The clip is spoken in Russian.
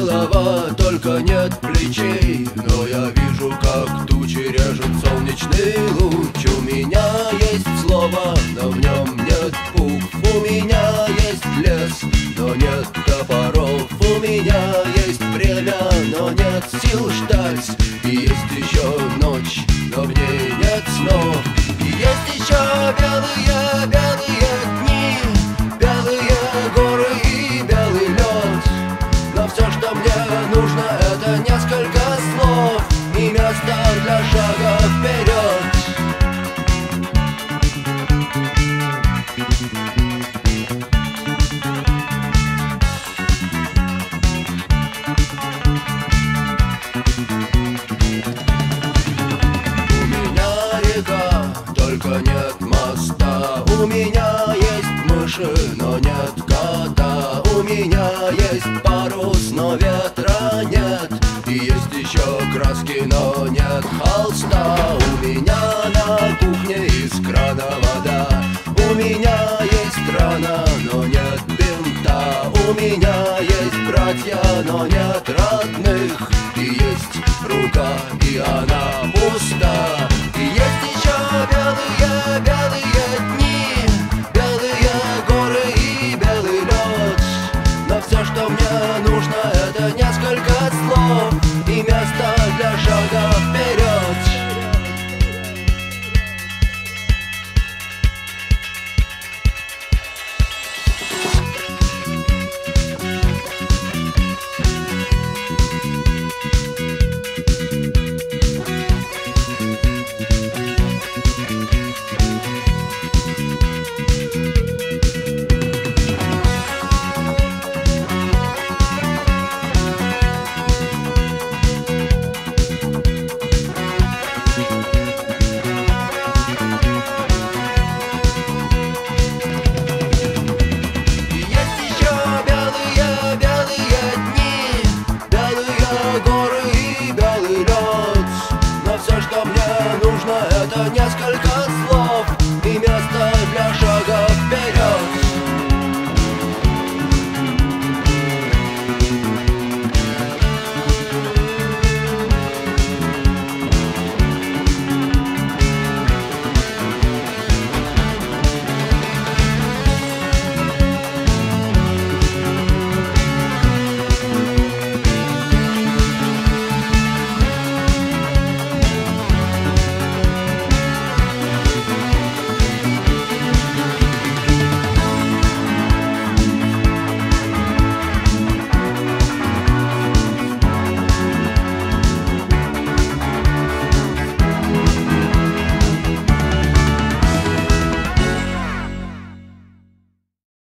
голова, только нет плечей. Но я вижу, как тучи режет солнечный луч. У меня есть слово, но в нем нет букв. У меня есть лес, но нет топоров. У меня есть время, но нет сил ждать. И есть еще ночь, но в ней нет снов. И есть еще белые, белые дни, белые горы и белый лед. Но все, что мне нужно, это несколько слов и место для шага вперед. У меня река, только нет моста. У меня есть мыши, но нет кота. У меня есть парус, но ветра нет. И есть еще краски, но нет холста. У меня на кухне из крана вода. У меня есть рана, но нет бинта. У меня есть братья, но нет родных. И есть рука, и она пуста. И есть еще белые, белые дни, белые горы и белый лед. Но все, что мне нужно, это несколько слов и место для шага вперед. Горы и белый лед. Но все, что мне нужно, это несколько